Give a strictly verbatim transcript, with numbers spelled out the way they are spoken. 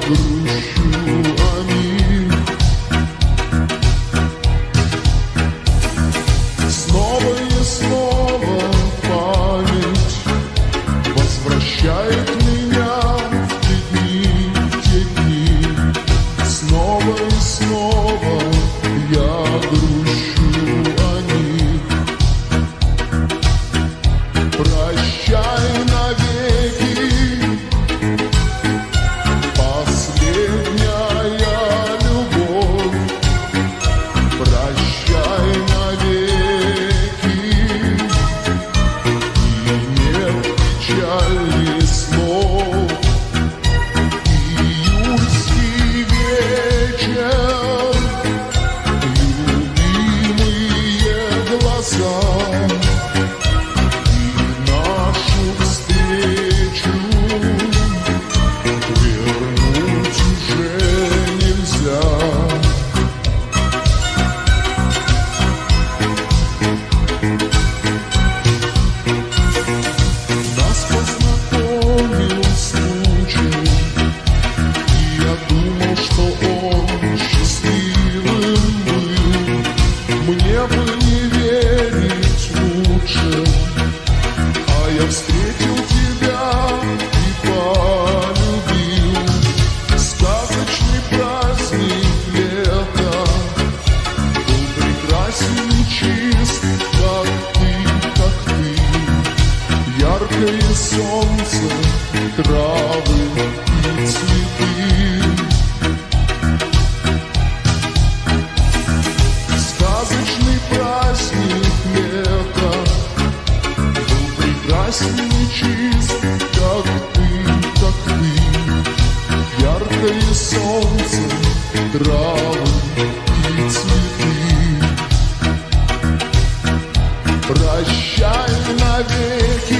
грущу о них. Снова и снова память возвращает меня в те дни, в те дни. Снова и снова я грущу о них. Прощай навеки, последняя любовь. Прощай навеки, и нет печали слов. Июльский вечер, любимые глаза. Мне бы не верить лучше, а я встретил тебя и полюбил. Сказочный праздник лета был прекрасен и чист, как ты, как ты. Яркое солнце, травы и цветы. Праздник лета был прекрасен и чист, как ты, как ты. Яркое солнце, травы и цветы. Прощай навеки.